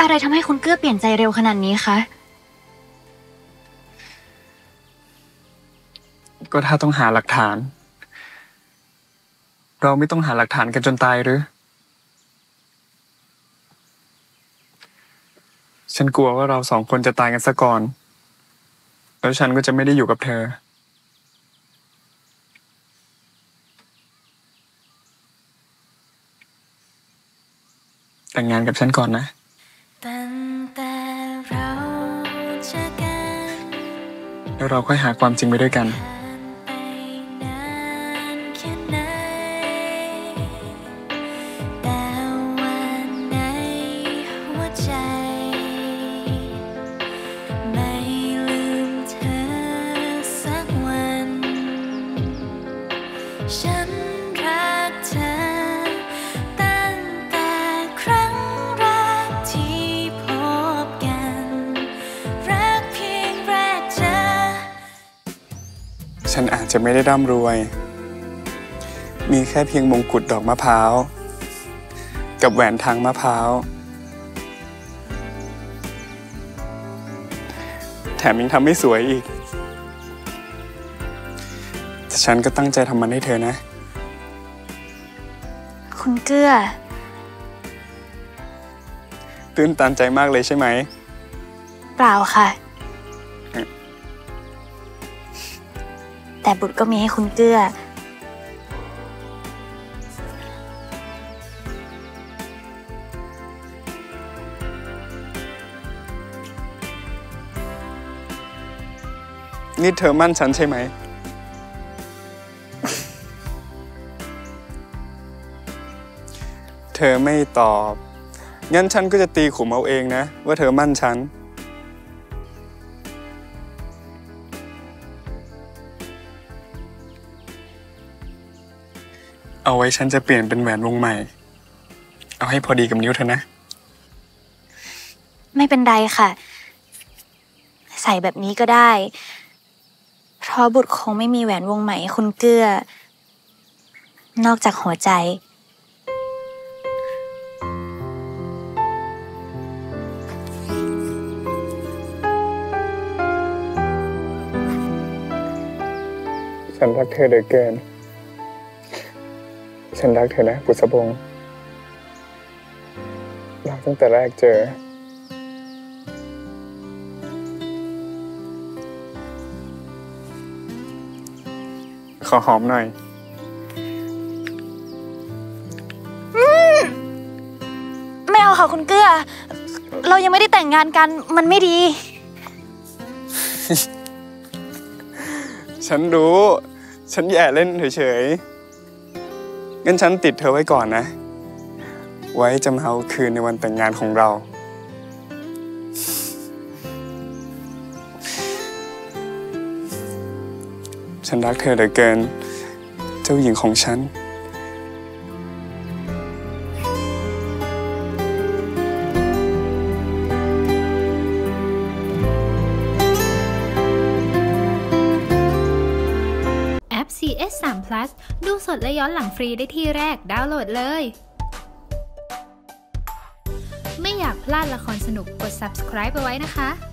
อะไรทำให้คุณเกื้อเปลี่ยนใจเร็วขนาดนี้คะก็ถ้าต้องหาหลักฐานเราไม่ต้องหาหลักฐานกันจนตายหรือฉันกลัวว่าเราสองคนจะตายกันซะก่อนแล้วฉันก็จะไม่ได้อยู่กับเธอแต่งงานกับฉันก่อนนะแล้วเราค่อยหาความจริงไปด้วยกันฉันรักเธอตั้งแต่ครั้งแรกที่พบกันรักเพียงแรกเจอฉันอาจจะไม่ได้ร่ำรวยมีแค่เพียงมงกุฎดอกมะพร้าวกับแหวนทางมะพร้าวแถมยังทำไม่สวยอีกแต่ฉันก็ตั้งใจทำมันให้เธอนะคุณเกื้อตื้นตันใจมากเลยใช่ไหมเปล่าค่ะแต่บุตรก็มีให้คุณเกื้อนี่เธอมั่นฉันใช่ไหมเธอไม่ตอบงั้นฉันก็จะตีขุมเอาเองนะว่าเธอมั่นฉันเอาไว้ฉันจะเปลี่ยนเป็นแหวนวงใหม่เอาให้พอดีกับนิ้วเธอนะไม่เป็นไรค่ะใส่แบบนี้ก็ได้เพราะบุตรคงไม่มีแหวนวงใหม่ให้คุณเกื้อนอกจากหัวใจฉันรักเธอเหลือเกินฉันรักเธอนะบุษบงรักตั้งแต่แรกเจอขอหอมหน่อยไม่เอาค่ะคุณเกื้อเรายังไม่ได้แต่งงานกันมันไม่ดีฉันรู้ฉันแย่เล่นเฉยๆงั้นฉันติดเธอไว้ก่อนนะไว้จะมาเอาคืนในวันแต่งงานของเราฉันรักเธอเหลือเกินเจ้าหญิงของฉันแอป CS3 Plus ดูสดและย้อนหลังฟรีได้ที่แรกดาวน์โหลดเลย ไม่อยากพลาดละครสนุกกด subscribe ไปไว้นะคะ